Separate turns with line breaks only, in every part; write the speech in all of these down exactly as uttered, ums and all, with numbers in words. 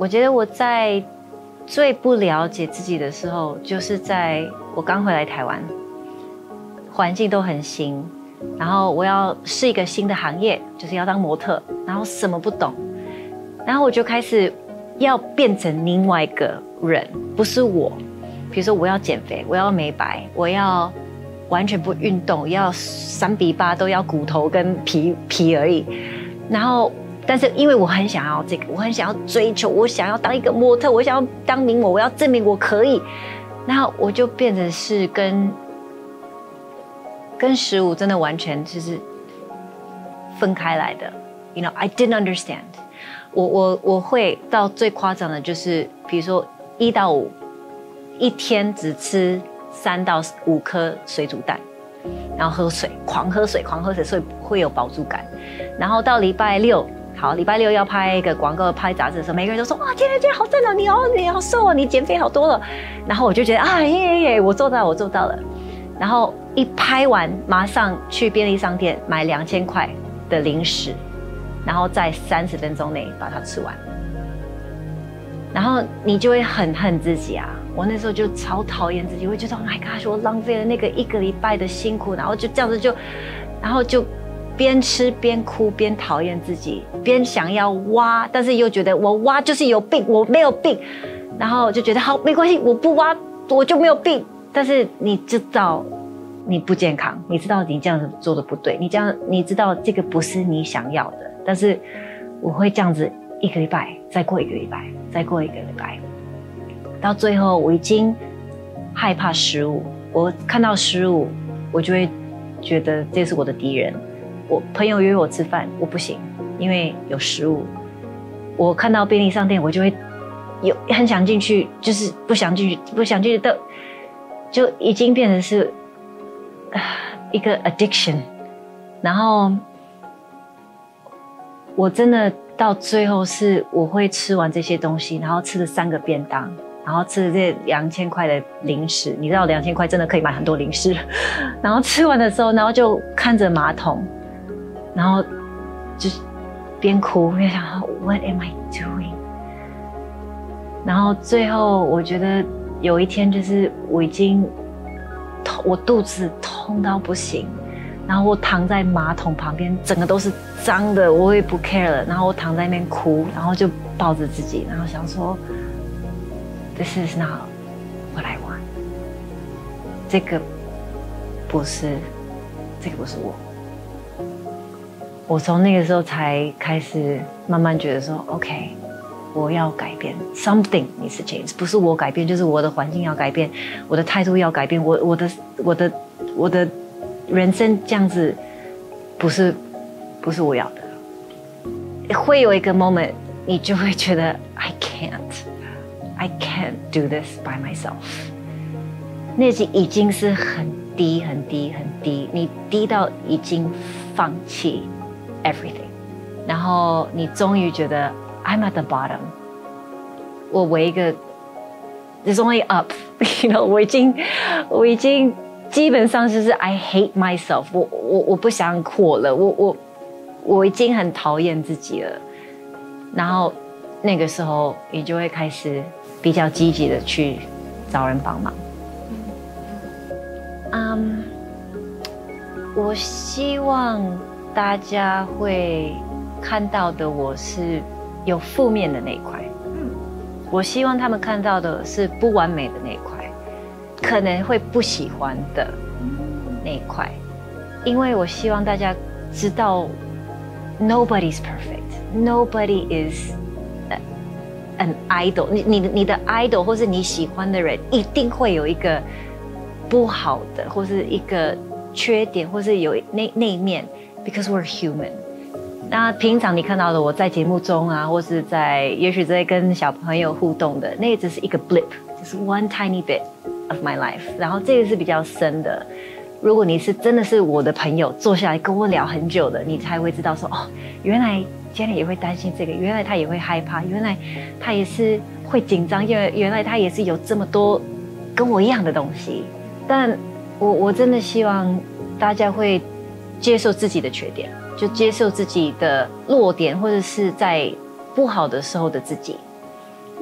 我觉得我在最不了解自己的时候，就是在我刚回来台湾，环境都很新，然后我要试一个新的行业，就是要当模特，然后什么不懂，然后我就开始要变成另外一个人，不是我。比如说我要减肥，我要美白，我要完全不运动，要三比八都要骨头跟皮皮而已。然后，但是因为我很想要这个，我很想要追求，我想要当一个模特，我想要当名模，我要证明我可以。然后我就变成是跟跟食物真的完全就是分开来的。You know, I didn't understand. 我我我会到最夸张的就是，比如说一到五。一天只吃三到五颗水煮蛋，然后喝水，狂喝水，狂喝水，所以会有饱足感。然后到礼拜六，好，礼拜六要拍一个广告、拍杂志的时候，每个人都说：“哇，天天天好赞哦，你哦，你好瘦哦，你减肥好多了。”然后我就觉得啊，耶耶耶，我做到了，我做到了。然后一拍完，马上去便利商店买两千块的零食，然后在三十分钟内把它吃完。然后你就会很恨自己啊！我那时候就超讨厌自己，会觉得 Oh my gosh， 我浪费了那个一个礼拜的辛苦，然后就这样子就，然后就边吃边哭，边讨厌自己，边想要挖，但是又觉得我挖就是有病，我没有病，然后就觉得好没关系，我不挖我就没有病。但是你知道你不健康，你知道你这样子做的不对，你这样你知道这个不是你想要的，但是我会这样子。一个礼拜，再过一个礼拜，再过一个礼拜，到最后我已经害怕食物。我看到食物，我就会觉得这是我的敌人。我朋友约我吃饭，我不行，因为有食物。我看到便利商店，我就会有很想进去，就是不想进去，不想进去的，就已经变成是一个 addiction。然后我真的。到最后是我会吃完这些东西，然后吃了三个便当，然后吃了这两千块的零食。你知道两千块真的可以买很多零食。然后吃完的时候，然后就看着马桶，然后就是边哭边想 What am I doing？ 然后最后我觉得有一天就是我已经我肚子痛到不行。然后我躺在马桶旁边，整个都是脏的，我也不 care 了。然后我躺在那边哭，然后就抱着自己，然后想说 ，This is not what I want。这个不是，这个不是我。我从那个时候才开始慢慢觉得说 ，OK， 我要改变 ，something needs to change。不是我改变，就是我的环境要改变，我的态度要改变，我我的我的我的。人生这样子不是不是我要的，会有一个 moment 你就会觉得 I can't I can't do this by myself。 那已经是很低很低很低，你低到已经放弃 everything， 然后你终于觉得 I'm at the bottom， 我为一个 there's only up you know 我已经我已经基本上就是 I hate myself， 我我我不想活了，我我我已经很讨厌自己了。然后那个时候，你就会开始比较积极的去找人帮忙。嗯， um, 我希望大家会看到的我是有负面的那一块，我希望他们看到的是不完美的那一块。可能会不喜欢的那一块，因为我希望大家知道 ，nobody's perfect，nobody is an idol。你你你的 idol 或是你喜欢的人，一定会有一个不好的，或是一个缺点，或是有那那一面 ，because we're human。那平常你看到的我在节目中啊，或是在也许在跟小朋友互动的，那只是一个 blip， 就是 one tiny bit。of my life， 然后这个是比较深的。如果你是真的是我的朋友，坐下来跟我聊很久的，你才会知道说，哦，原来Jenny也会担心这个，原来他也会害怕，原来他也是会紧张，因为原来他也是有这么多跟我一样的东西。但我我真的希望大家会接受自己的缺点，就接受自己的弱点，或者是在不好的时候的自己。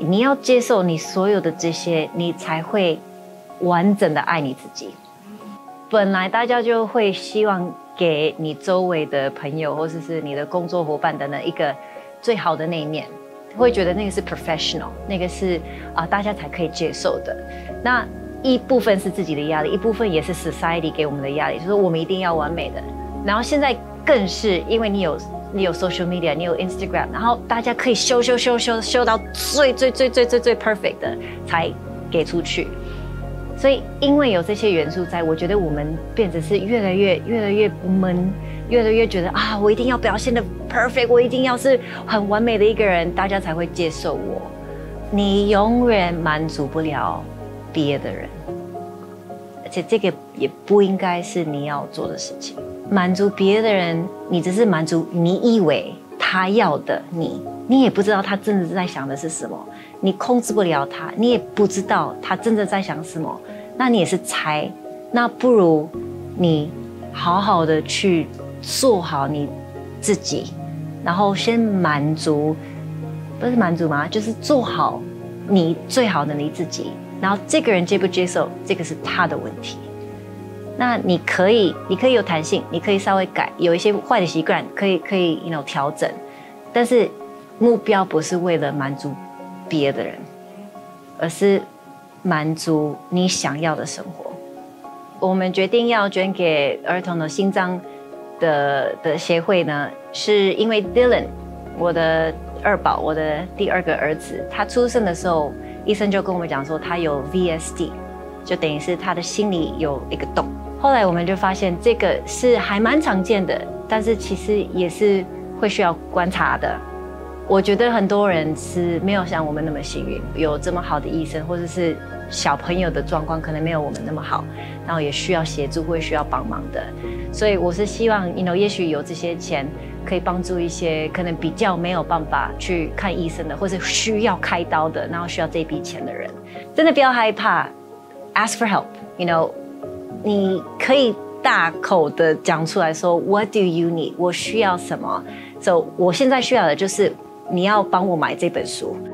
你要接受你所有的这些，你才会完整的爱你自己。本来大家就会希望给你周围的朋友或者是你的工作伙伴等等一个最好的那一面，会觉得那个是 professional， 那个是啊、呃、大家才可以接受的。那一部分是自己的压力，一部分也是 society 给我们的压力，就是我们一定要完美的。然后现在更是因为你有你有 social media， 你有 Instagram， 然后大家可以修修修修修到最最最最最最 perfect 的才给出去。所以因为有这些元素在，我觉得我们变得是越来越越来越闷，越来越觉得啊，我一定要表现得 perfect， 我一定要是很完美的一个人，大家才会接受我。你永远满足不了别的人，而且这个也不应该是你要做的事情。满足别的人，你只是满足你以为他要的你，你也不知道他真的在想的是什么，你控制不了他，你也不知道他真的在想什么，那你也是猜。那不如你好好的去做好你自己，然后先满足，不是满足吗？就是做好你最好的你自己，然后这个人接不接受，这个是他的问题。那你可以，你可以有弹性，你可以稍微改，有一些坏的习惯可以可以 you know 调整，但是目标不是为了满足别的人，而是满足你想要的生活。我们决定要捐给儿童的心脏的的协会呢，是因为 Dylan， 我的二宝，我的第二个儿子，他出生的时候，医生就跟我们讲说他有 V S D， 就等于是他的心里有一个洞。后来我们就发现这个是还蛮常见的，但是其实也是会需要观察的。我觉得很多人是没有像我们那么幸运，有这么好的医生，或者是小朋友的状况可能没有我们那么好，然后也需要协助，会需要帮忙的。所以我是希望 you know 也许有这些钱可以帮助一些可能比较没有办法去看医生的，或是需要开刀的，然后需要这笔钱的人，真的不要害怕 ，ask for help。you know， 你可以大口的讲出来说 What do you need？ 我需要什么？ So 我现在需要的就是你要帮我买这本书。